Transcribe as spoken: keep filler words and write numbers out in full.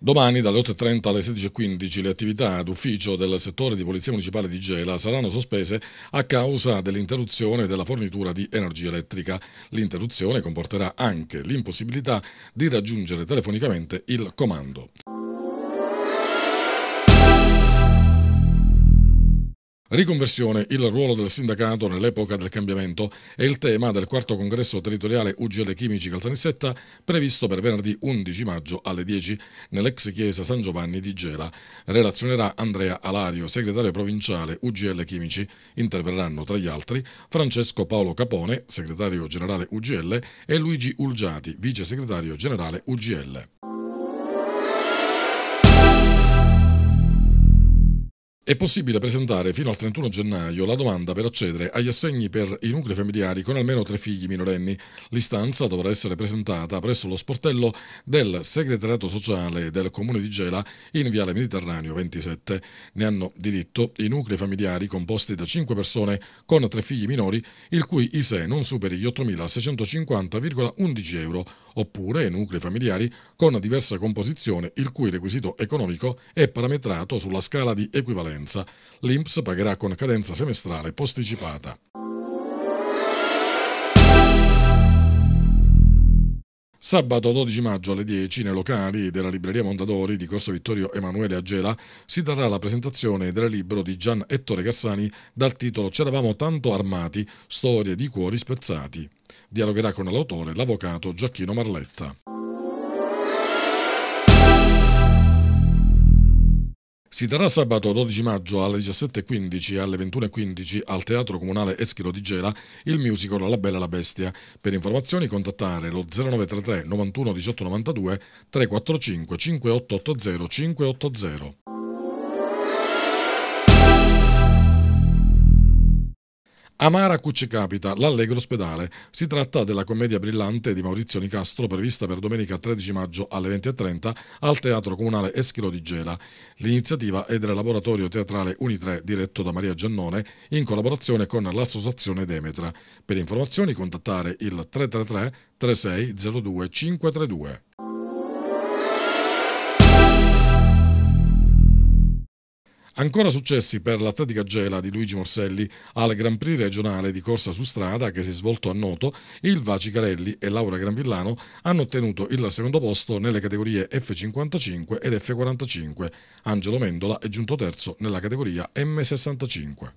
Domani dalle otto e trenta alle sedici e quindici le attività d'ufficio del settore di Polizia Municipale di Gela saranno sospese a causa dell'interruzione della fornitura di energia elettrica. L'interruzione comporterà anche l'impossibilità di raggiungere telefonicamente il comando. Riconversione, il ruolo del sindacato nell'epoca del cambiamento è il tema del quarto congresso territoriale U G L Chimici Caltanissetta previsto per venerdì undici maggio alle dieci nell'ex chiesa San Giovanni di Gela. Relazionerà Andrea Alario, segretario provinciale U G L Chimici. Interverranno tra gli altri Francesco Paolo Capone, segretario generale U G L, e Luigi Ulgiati, vice segretario generale U G L. È possibile presentare fino al trentuno gennaio la domanda per accedere agli assegni per i nuclei familiari con almeno tre figli minorenni. L'istanza dovrà essere presentata presso lo sportello del segretariato sociale del comune di Gela in viale Mediterraneo ventisette. Ne hanno diritto i nuclei familiari composti da cinque persone con tre figli minori il cui I S E E non superi gli ottomilaseicentocinquanta virgola undici euro, oppure i nuclei familiari con diversa composizione il cui requisito economico è parametrato sulla scala di equivalenza. L'I N P S pagherà con cadenza semestrale posticipata. Sabato dodici maggio alle dieci nei locali della libreria Mondadori di Corso Vittorio Emanuele a Gela si terrà la presentazione del libro di Gian Ettore Cassani dal titolo C'eravamo tanto armati, storie di cuori spezzati. Dialogherà con l'autore l'avvocato Gioacchino Marletta. Si terrà sabato dodici maggio alle diciassette e quindici e alle ventuno e quindici al Teatro Comunale Eschilo di Gela il musical La Bella e la Bestia. Per informazioni contattare lo zero nove tre tre novantuno diciotto novantadue tre quattro cinque cinque otto otto zero cinque otto zero. Amara Cucci Capita, l'Allegro Ospedale. Si tratta della commedia brillante di Maurizio Nicastro prevista per domenica tredici maggio alle venti e trenta al Teatro Comunale Eschilo di Gela. L'iniziativa è del laboratorio teatrale Unitre diretto da Maria Giannone in collaborazione con l'associazione Demetra. Per informazioni contattare il tre tre tre tre sei zero due cinque tre due. Ancora successi per l'Atletica Gela di Luigi Morselli al Grand Prix regionale di corsa su strada che si è svolto a Noto. Ilva Cicarelli e Laura Granvillano hanno ottenuto il secondo posto nelle categorie F cinquantacinque ed F quarantacinque. Angelo Mendola è giunto terzo nella categoria M sessantacinque.